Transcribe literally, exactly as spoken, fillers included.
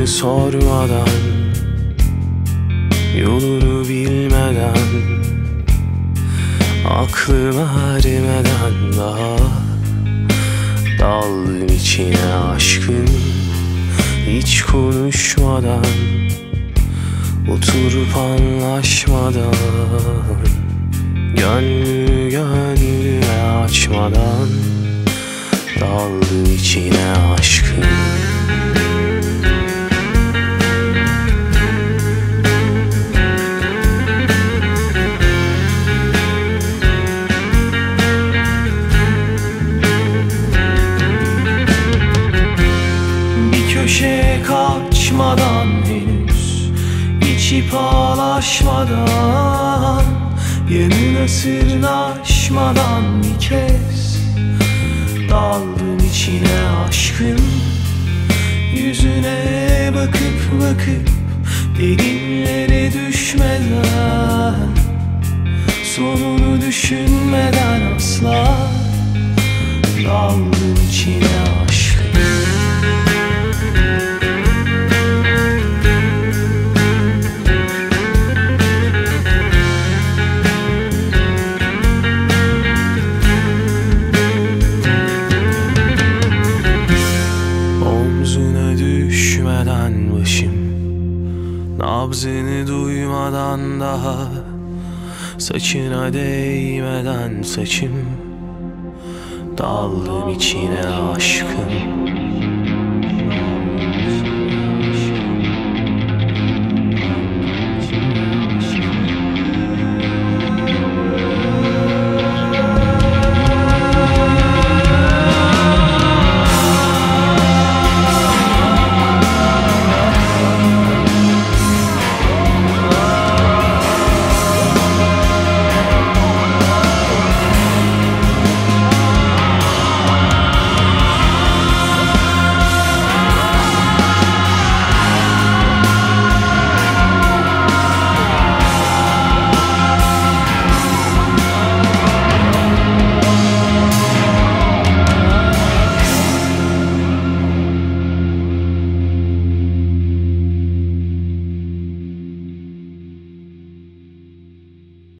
adını sormadan, yolunu bilmeden, aklım ermeden daha daldım içine aşkın. Hiç konuşmadan, oturup anlaşmadan, gönlümü gönlüme açmadan daldım içine aşkın. Bir köşeye kaçmadan, henüz içip ağlaşmadan, yanına sırnaşmadan bir kez daldım içine aşkın. Yüzüne bakıp bakıp derinlere düşmeden, sonunu düşünmeden asla daldım içine aşkın. Düşmeden başım, nabzını duymadan daha, saçına değmeden saçım, daldım içine aşkın.